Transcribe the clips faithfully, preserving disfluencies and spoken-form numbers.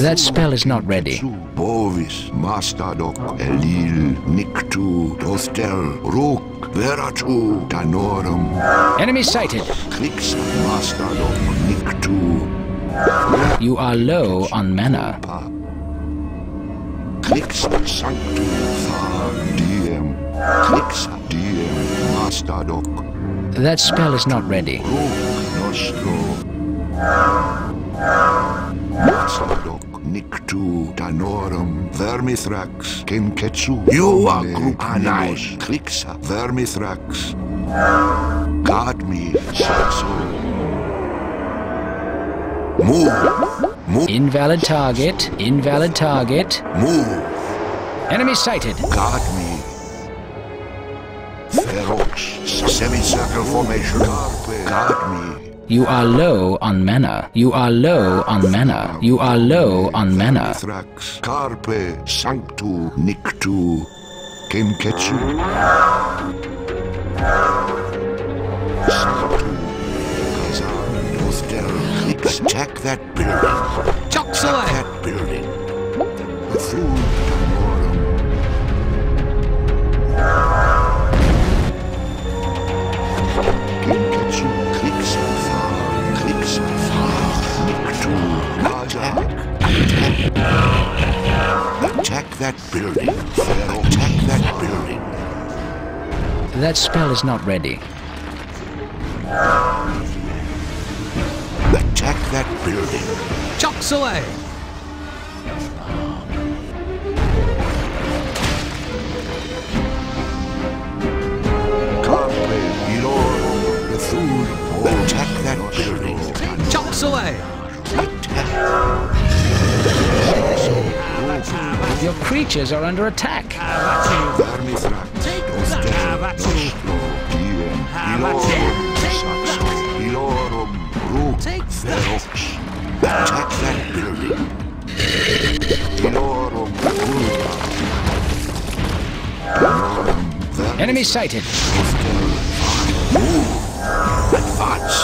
That spell is not ready. Bovis, Mastadok, Elil, Niktu, Dostel, Rook, Veratu, Danorum. Enemy sighted. Klix, Mastadok, Niktu. You are low on mana. Klix, Sanctu, Far, D M. Klix, D M, Mastadok. That spell is not ready. Rook, Nostro. Mastadok. Niktu, Danorum, Vermithrax, Kenketsu, Yua, Grupanai, Klixa, Vermithrax, Godme, Satsu. Move, move. Invalid target, invalid target. Move. Enemy sighted. Godme. Ferox, semicircle formation. Godme. You are low on mana. You are low on mana. You are low on mana. Thrax, Carpe, Sanctu, Niktu, Kenketsu. Sanctu, Kazan, Dostel, Klix. Attack that building. Chocks Attack away. that building. The food, Danorum. Kenketsu, Klix. Attack that building. Attack that building. That spell is not ready. Attack that building. Chocks away. Carpe, Ilor, the food. Attack that building. Chocks away. Your creatures are under attack. Take that. Attack that building. Enemy sighted. Move. Advance.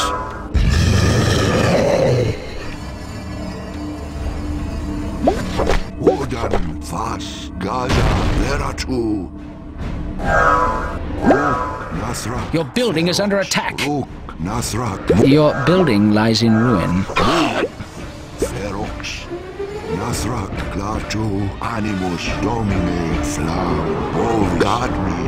Wodan, Vas, Gaza, Veratu. Rook, Nathrak. Your building is under attack. Rook, Nathrak. Your building lies in ruin. Ferox, Nathrak, Glato, Animus, Domine, Flam, Oh, God me.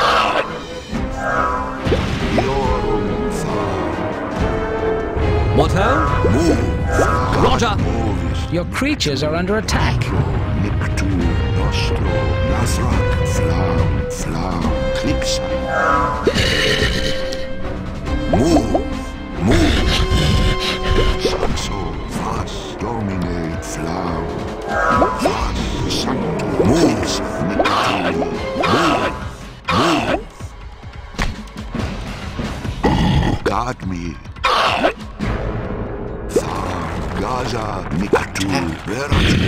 Iorum, Far. What ho? Move. Roger. Your creatures are under attack. Niktu, Nostro, Nathrak, Flam, Flam, Klixa. Move, move. Sanso, Vas, Domine, Flam, Vas, Sancto, move. Niktu, move, move. Guard me. Gaza, Niktu, Veratu.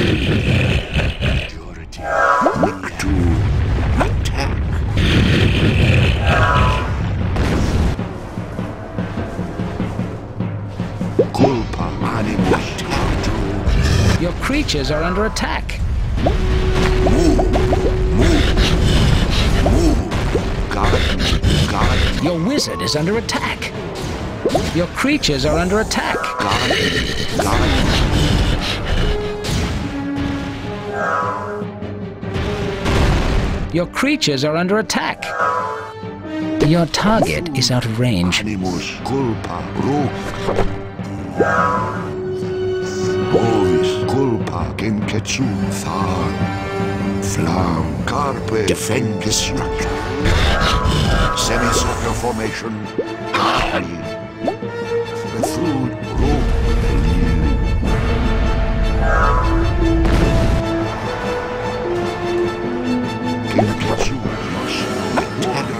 Niktu, attack. Culpa, Animus, Niktu. Your creatures are under attack. Move, move, move. Guard me, guard me. Your wizard is under attack. Your creatures are under attack. Guard me, guard me. Your creatures are under attack. Your target is out of range. Animus, culpa, rook. Bovis, culpa, Kenketsu, Far. Flam, Carpe, defend the structure. Semicircle formation. Guard me. The food, rook. Kenketsu, attack.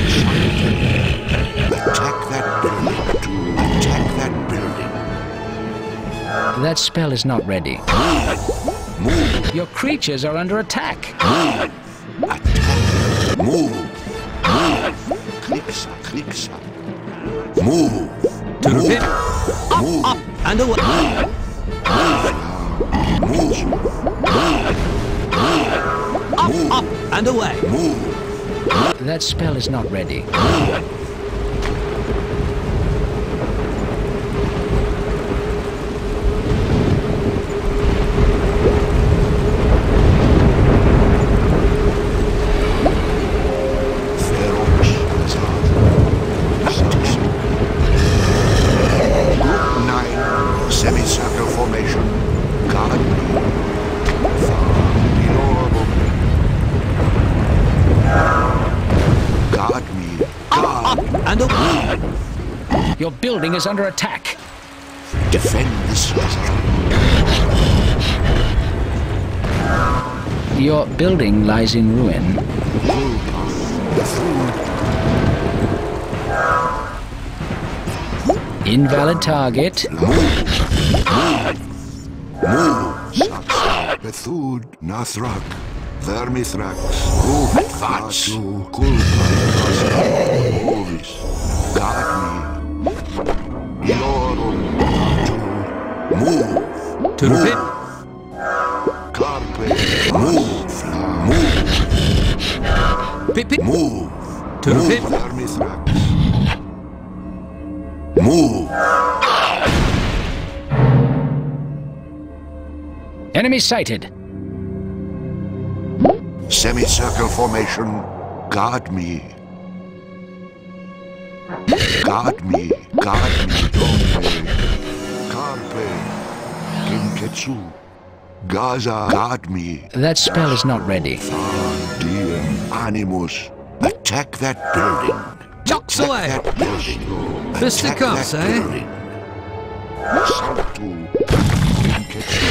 Attack that building. To attack that building. That spell is not ready. Move. Move. Your creatures are under attack. Move. Attack. Move. Move. Klixa, klixa. Move. To the Move. pit. Up, Move. up, and away. Move. Move. Move. Move. Up, up, and away. That spell is not ready. Semicircle formation. Guard me. Guard me. Up, up, and away. Your building is under attack. Defend this vessel. Your building lies in ruin. Invalid target. Move. Bethud, Nathrak, Vermithrax, Ruf, Vatsu, Kulpa, Ovis, Guard me. Iorum, to move. To the pit. Carpe, move. Move. Pit, pit. Move. To the pit. Vermithrax. Move. Enemy sighted. Semicircle formation. Guard me. Guard me. Guard me. Dompe. Carpe. Kinketsu. Gaza. Guard me. That spell is not ready. Diem. Animus. Attack that building. Chucks Attack away. that building. Fisticuffs, Attack that eh? building. Sanctu. Kinketsu.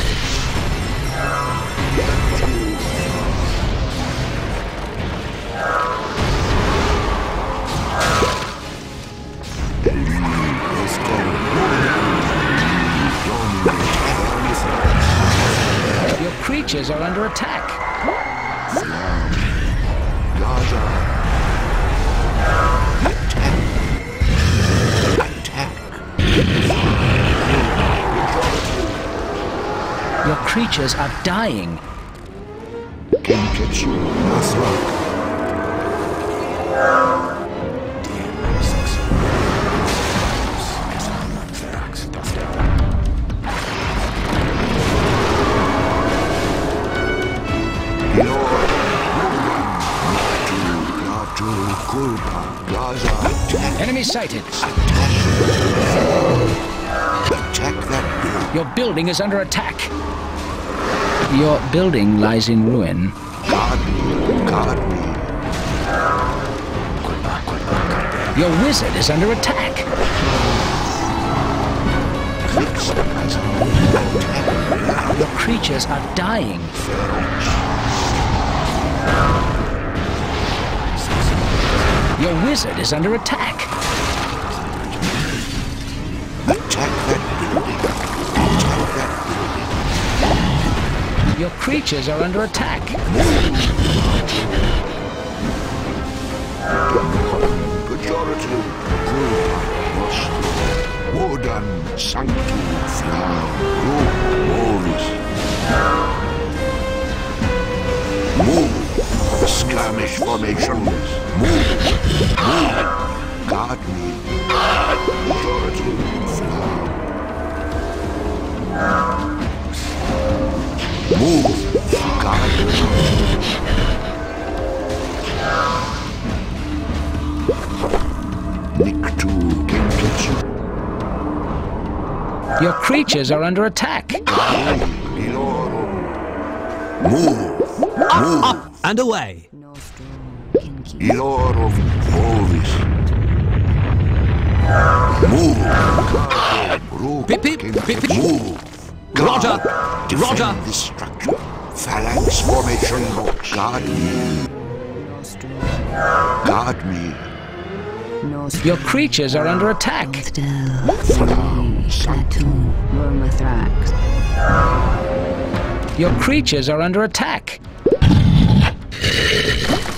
Your creatures are under attack. Gaza. Attack. Your creatures are dying. Kinketsu. Nathrak. Enemy sighted. Attack that building. Your building is under attack. Your building lies in ruin. Guard me. Guard me. Your wizard is under attack. Your creatures are dying. Your wizard is under attack. Attack that building. Attack that building. Your creatures are under attack. Pejorative. Wodan. Sanctu. Flower. Moris. Move. Skirmish formations. Move. Move. Guard me. Pejorative. Flower. Move. Guard me. Niktu. Kinketsu. Your creatures are under attack. Move. Up, Move. up, and away. Ilorum Ovis. Move. Pip, pip, pip, pip. Move. Roger, Defend Roger. this structure. Phalanx formation. Guard me. Guard me. Your creatures are under attack. Your creatures are under attack.